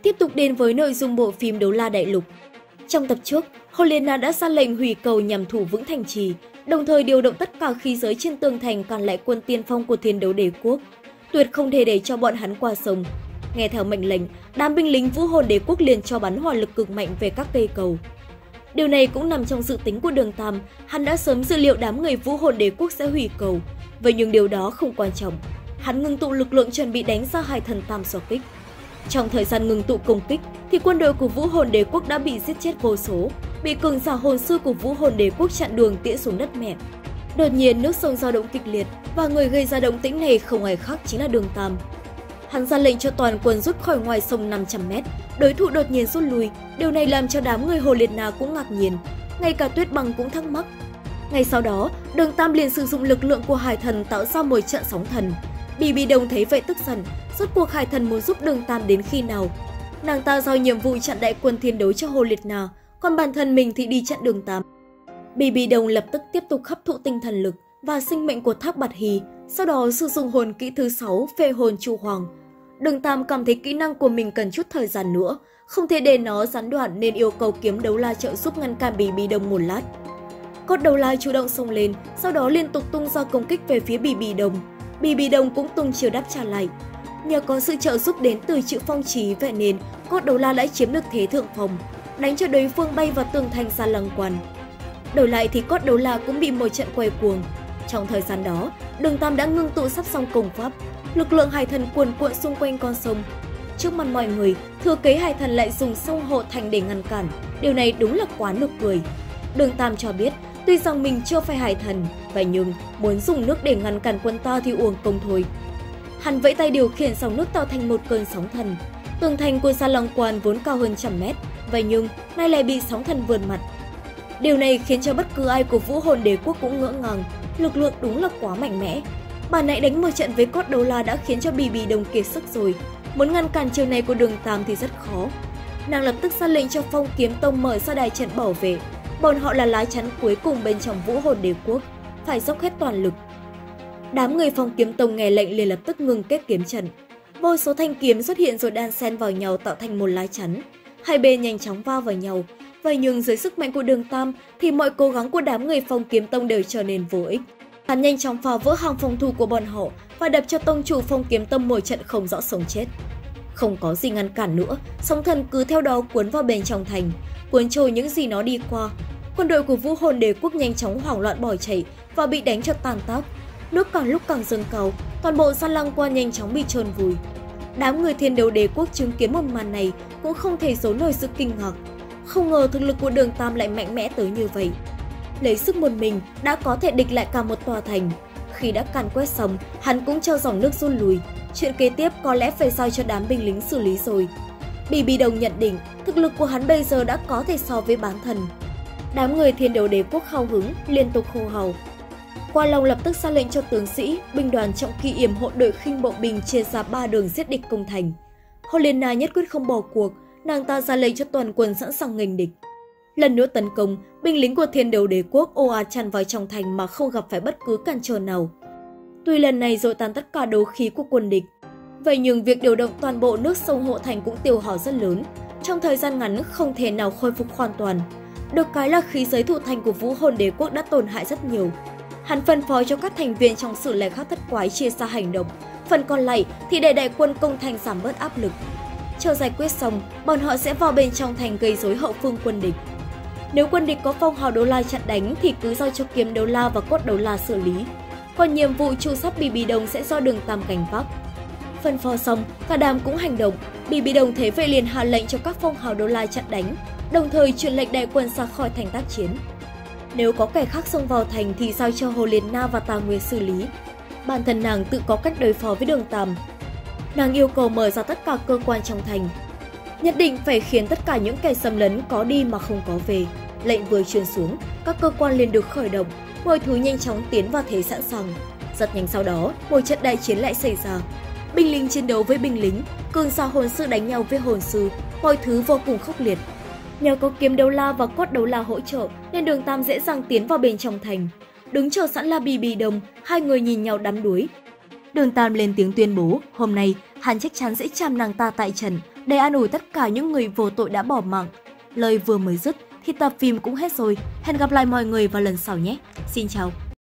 Tiếp tục đến với nội dung bộ phim Đấu La Đại Lục. Trong tập trước, Helena đã ra lệnh hủy cầu nhằm thủ vững thành trì, đồng thời điều động tất cả khí giới trên tường thành cản lại quân tiên phong của Thiên Đấu Đế Quốc, tuyệt không thể để cho bọn hắn qua sông. Nghe theo mệnh lệnh, đám binh lính Vũ Hồn Đế Quốc liền cho bắn hỏa lực cực mạnh về các cây cầu. Điều này cũng nằm trong dự tính của Đường Tam, hắn đã sớm dự liệu đám người Vũ Hồn Đế Quốc sẽ hủy cầu, vậy nhưng điều đó không quan trọng. Hắn ngưng tụ lực lượng chuẩn bị đánh ra Hải Thần Tam Xoa Kích. Trong thời gian ngừng tụ công kích thì quân đội của Vũ Hồn Đế Quốc đã bị giết chết vô số, bị cường giả hồn sư của Vũ Hồn Đế Quốc chặn đường tiễn xuống đất mẹ. Đột nhiên nước sông dao động kịch liệt và người gây ra động tĩnh này không ai khác chính là Đường Tam. Hắn ra lệnh cho toàn quân rút khỏi ngoài sông 500m, đối thủ đột nhiên rút lui, điều này làm cho đám người Hồ Liệt Na cũng ngạc nhiên, ngay cả Tuyết Băng cũng thắc mắc. Ngay sau đó, Đường Tam liền sử dụng lực lượng của Hải Thần tạo ra một trận sóng thần. Bì Đồng thấy vậy tức giận, rốt cuộc Hải Thần muốn giúp Đường Tam đến khi nào? Nàng ta giao nhiệm vụ chặn đại quân thiên đấu cho Hồ Liệt Na, còn bản thân mình thì đi chặn Đường Tam. Bì Đồng lập tức tiếp tục hấp thụ tinh thần lực và sinh mệnh của Thác Bạt Hy, sau đó sử dụng hồn kỹ thứ 6 Phệ Hồn Chu Hoàng. Đường Tam cảm thấy kỹ năng của mình cần chút thời gian nữa, không thể để nó gián đoạn nên yêu cầu Kiếm Đấu La trợ giúp ngăn cản Bì Đồng một lát. Cốt Đấu La chủ động xông lên, sau đó liên tục tung ra công kích về phía Bì Đồng. Bì Đồng cũng tung chiều đáp trả lại. Nhờ có sự trợ giúp đến từ Triệu Phong Chí, vậy nên Cốt Đấu La đã chiếm được thế thượng phong, đánh cho đối phương bay vào tường thành Sa Lăng Quan. Đổi lại thì Cốt Đấu La cũng bị một trận quay cuồng. Trong thời gian đó, Đường Tam đã ngưng tụ sắp xong công pháp, lực lượng Hải Thần cuồn cuộn xung quanh con sông. Trước mặt mọi người, thừa kế Hải Thần lại dùng sông hộ thành để ngăn cản, điều này đúng là quá nực cười. Đường Tam cho biết, tuy rằng mình chưa phải Hải Thần, vậy nhưng muốn dùng nước để ngăn cản quân ta thì uổng công thôi. Hắn vẫy tay điều khiển dòng nước tạo thành một cơn sóng thần. Tường thành của Sa Lăng Quan vốn cao hơn 100m, vậy nhưng nay lại bị sóng thần vượt mặt. Điều này khiến cho bất cứ ai của Vũ Hồn Đế Quốc cũng ngỡ ngàng, lực lượng đúng là quá mạnh mẽ. Bà nãy đánh một trận với Cốt Đấu La đã khiến cho Bì Đồng kiệt sức rồi, muốn ngăn cản chiều này của Đường Tam thì rất khó. Nàng lập tức ra lệnh cho Phong Kiếm Tông mở ra đài trận bảo vệ, bọn họ là lá chắn cuối cùng bên trong Vũ Hồn Đế Quốc, phải dốc hết toàn lực. Đám người Phong Kiếm Tông nghe lệnh liền lập tức ngừng kết kiếm trận. Vô số thanh kiếm xuất hiện rồi đan xen vào nhau tạo thành một lá chắn. Hai bên nhanh chóng va vào nhau. Vậy nhưng dưới sức mạnh của Đường Tam thì mọi cố gắng của đám người Phong Kiếm Tông đều trở nên vô ích. Hắn nhanh chóng phá vỡ hàng phòng thủ của bọn họ và đập cho tông chủ Phong Kiếm Tông một trận không rõ sống chết. Không có gì ngăn cản nữa, sóng thần cứ theo đó cuốn vào bên trong thành, cuốn trôi những gì nó đi qua. Quân đội của Vũ Hồn Đế Quốc nhanh chóng hoảng loạn bỏ chạy và bị đánh cho tàn tác. Nước càng lúc càng dâng cao, toàn bộ Sa Lăng Quan nhanh chóng bị chôn vùi. Đám người Thiên Đấu Đế Quốc chứng kiến một màn này cũng không thể giấu nổi sự kinh ngạc. Không ngờ thực lực của Đường Tam lại mạnh mẽ tới như vậy. Lấy sức một mình đã có thể địch lại cả một tòa thành. Khi đã càn quét xong, hắn cũng cho dòng nước rút lui. Chuyện kế tiếp có lẽ phải giao cho đám binh lính xử lý rồi. Bì Đồng nhận định thực lực của hắn bây giờ đã có thể so với bán thần. Đám người Thiên Đấu Đế Quốc hào hứng liên tục hô hào. Qua Long lập tức ra lệnh cho tướng sĩ, binh đoàn trọng kỵ yểm hộ đội khinh bộ binh chia ra 3 đường giết địch công thành. Helena nhất quyết không bỏ cuộc, nàng ta ra lệnh cho toàn quân sẵn sàng nghênh địch. Lần nữa tấn công, binh lính của Thiên Đấu Đế Quốc ồ ạt tràn vào trong thành mà không gặp phải bất cứ cản trở nào. Tuy lần này dội tàn tất cả đấu khí của quân địch, vậy nhưng việc điều động toàn bộ nước sông hộ thành cũng tiêu hao rất lớn, trong thời gian ngắn không thể nào khôi phục hoàn toàn. Được cái là khí giới thủ thành của Vũ Hồn Đế Quốc đã tổn hại rất nhiều. Hắn phân phối cho các thành viên trong Sử Lai Khắc Thất Quái chia ra hành động, phần còn lại thì để đại quân công thành giảm bớt áp lực. Chờ giải quyết xong, bọn họ sẽ vào bên trong thành gây rối hậu phương quân địch. Nếu quân địch có phong hào Đấu La chặn đánh thì cứ giao cho Kiếm Đấu La và Cốt Đấu La xử lý. Còn nhiệm vụ tru sát Bì Đồng sẽ do Đường Tam gánh vác. Phân phó xong, cả đám cũng hành động. Bì Đồng thế vậy liền hạ lệnh cho các phong hào Đấu La chặn đánh, đồng thời truyền lệnh đại quân ra khỏi thành tác chiến. Nếu có kẻ khác xông vào thành thì giao cho Hồ Liệt Na và Tà Nguyệt xử lý. Bản thân nàng tự có cách đối phó với Đường Tam. Nàng yêu cầu mở ra tất cả cơ quan trong thành. Nhất định phải khiến tất cả những kẻ xâm lấn có đi mà không có về. Lệnh vừa truyền xuống, các cơ quan liền được khởi động, mọi thứ nhanh chóng tiến vào thế sẵn sàng. Rất nhanh sau đó, một trận đại chiến lại xảy ra. Binh lính chiến đấu với binh lính, cường giả hồn sư đánh nhau với hồn sư, mọi thứ vô cùng khốc liệt. Nhờ có Kiếm Đấu La và Cốt Đấu La hỗ trợ nên Đường Tam dễ dàng tiến vào bên trong thành. Đứng chờ sẵn là Bì Đồng, hai người nhìn nhau đắm đuối. Đường Tam lên tiếng tuyên bố hôm nay hắn chắc chắn sẽ chạm nàng ta tại trần để an ủi tất cả những người vô tội đã bỏ mạng. Lời vừa mới dứt thì tập phim cũng hết rồi. Hẹn gặp lại mọi người vào lần sau nhé. Xin chào.